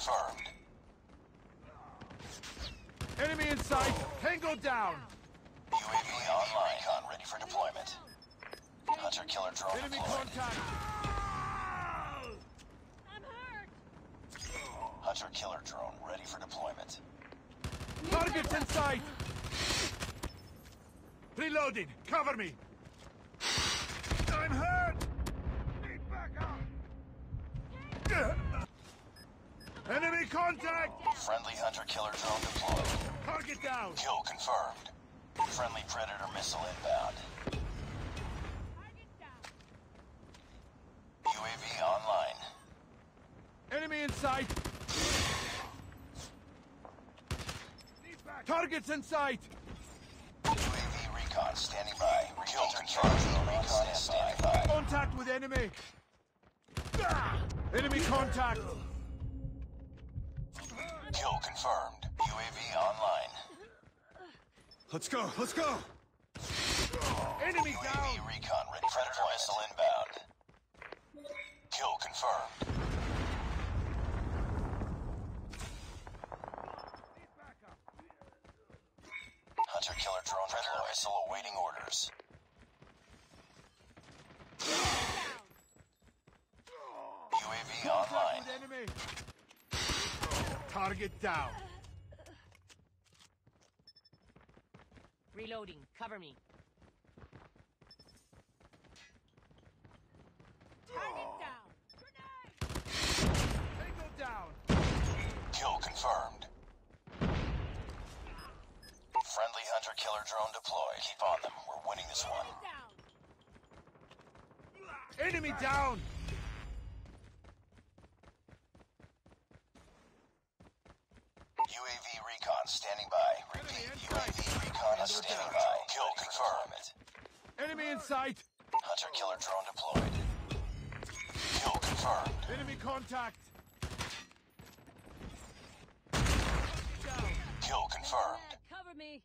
confirmed. Enemy in sight. Tango down. UAV online. Recon ready for deployment. Hunter-killer drone Enemy deployed. contact. I'm hurt. Hunter-killer drone ready for deployment. Targets in sight. Reloading. Cover me. I'm hurt. Need backup. Enemy contact. Friendly hunter-killer drone deployed. Target down. Kill confirmed. Friendly Predator missile inbound. Target down. UAV online. Enemy in sight. Targets in sight. UAV recon standing by. Kill confirmed. Recon is standing by. Contact with enemy. Enemy contact. Kill confirmed. UAV online. Let's go. Let's go. Enemy UAV down. recon ready. Predator missile inbound. Kill confirmed. Hunter-killer drone Predator missile awaiting orders. UAV online. With enemy. Target down. Reloading. Cover me. Target down. Tango down. Kill confirmed. Friendly hunter-killer drone deployed. Keep on them. We're winning this one. Down. Enemy down. UAV recon standing by. Repeat. UAV recon is standing by. Kill confirmed. Enemy in sight. Hunter-killer drone deployed. Kill confirmed. Enemy contact. Kill confirmed. Cover me.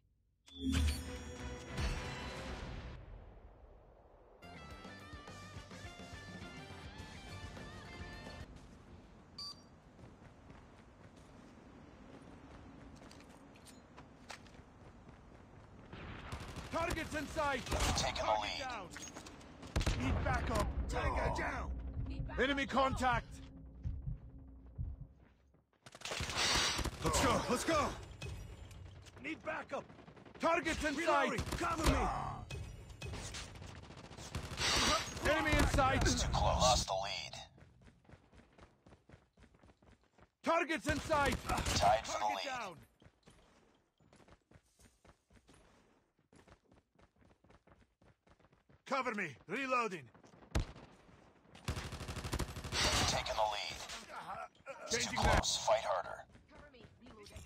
Targets in sight. Taking the lead. Down. Need backup. Tango down. Enemy contact. Let's go. Let's go. Need backup. Targets in sight. Cover me. Enemy in sight. It's too close. Lost the lead. Targets in sight. Tied for the Target lead. down. Cover me. Reloading. Taking the lead. It's too Changing back. close. Fight harder. Cover me. Reloading.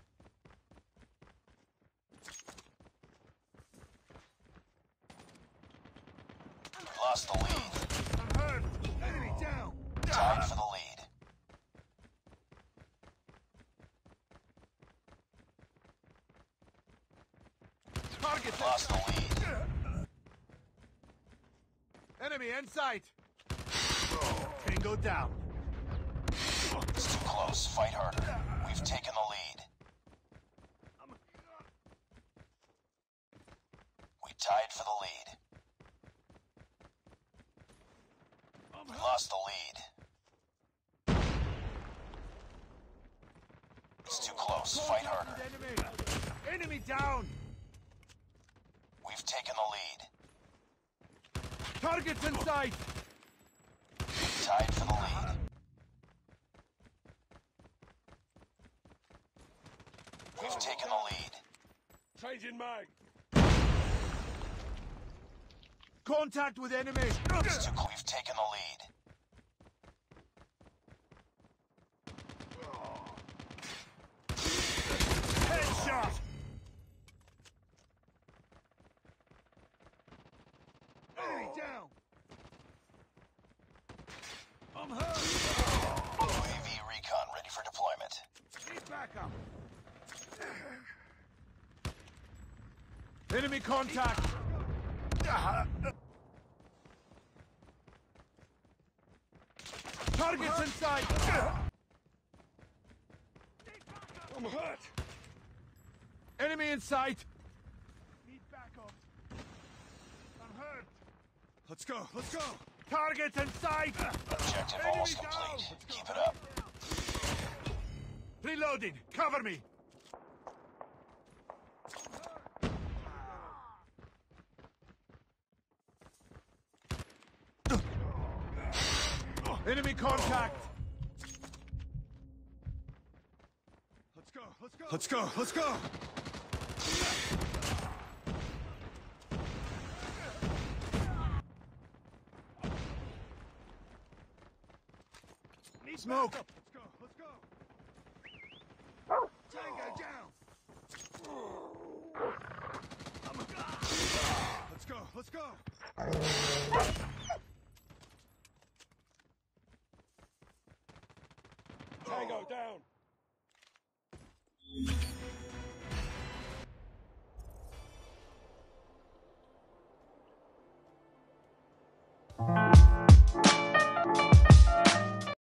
Lost the lead. I'm hurt. Enemy down. Tied for the lead. Targets in Lost the sight. lead. Enemy in sight. Tango down. It's too close. Fight harder. We've taken the lead. We tied for the lead. We lost the lead. It's too close. Fight harder. Enemy. Enemy down. We've taken the lead. Targets in sight. Tied for the lead. We've taken the lead. Changing mag. Contact with enemy. It's too close. We've taken the lead. Headshot. Enemy down. I'm hurt. UAV recon ready for deployment. Need backup. Enemy contact. Targets in sight. I'm hurt. Enemy in sight. Need backup. I'm hurt. Let's go. Let's go. Targets in sight. Objective Enemy almost down. complete. Keep it up. Reloading. Cover me. Enemy contact. Let's go. Let's go. Let's go. Let's go. Need smoke. Let's go. Let's go. Tango down. Let's go. Let's go. Tango down.